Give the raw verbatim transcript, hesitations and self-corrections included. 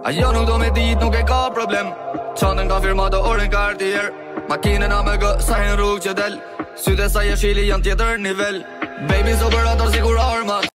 Ajo nuk do me dit, nuk e ka problem. Qanën ka firma do orën Cartier. Makinën a me gë, sa hin rrug që del. Sytë e sa jeshili janë tjetër nivel. Baby, operator si kur armat.